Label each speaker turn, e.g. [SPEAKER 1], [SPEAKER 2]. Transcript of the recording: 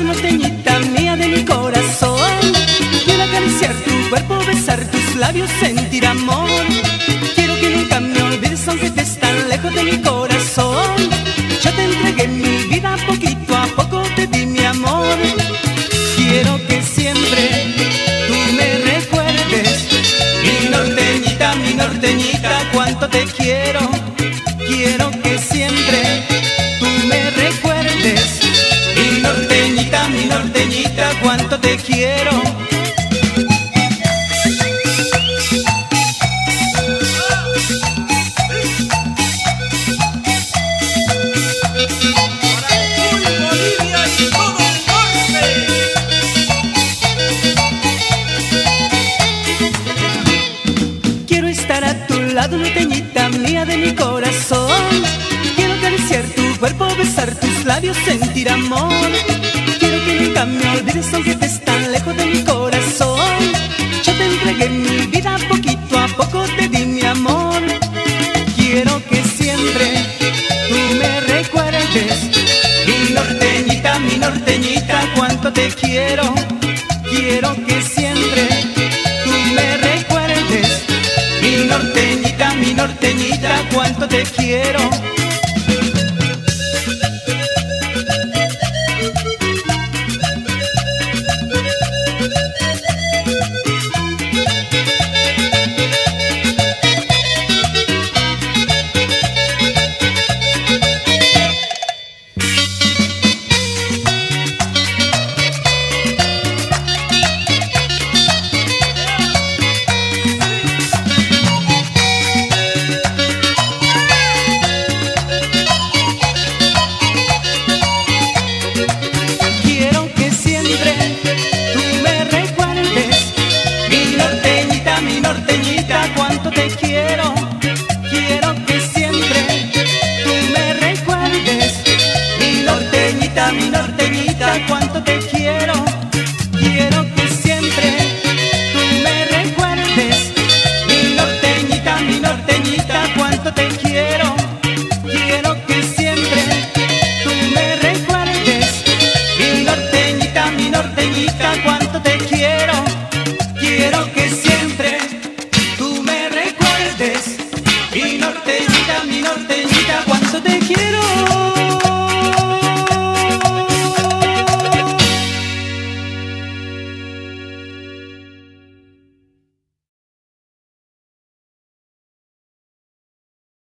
[SPEAKER 1] lado, norteñita mía de mi corazón. Quiero acariciar tu cuerpo, besar tus labios, sentir amor. Quiero que nunca me olvides aunque estés tan lejos de mi corazón. Yo te entregué mi vida, poquito a poco te di mi amor. Quiero que siempre tú me recuerdes, mi norteñita, cuánto te quiero. Quiero que siempre tú me recuerdes, mi norteñita, cuánto te quiero. Quiero estar a tu lado, norteñita mía de mi corazón. Quiero acariciar tu cuerpo, besar tus labios, sentir amor. Quiero que nunca me olvides aunque estés tan lejos de mi corazón. Yo te entregué mi vida, poquito a poco te di mi amor. Quiero que siempre tú me recuerdes, mi norteñita, cuánto te quiero. Quiero que siempre tú me recuerdes, mi norteñita, cuánto te quiero.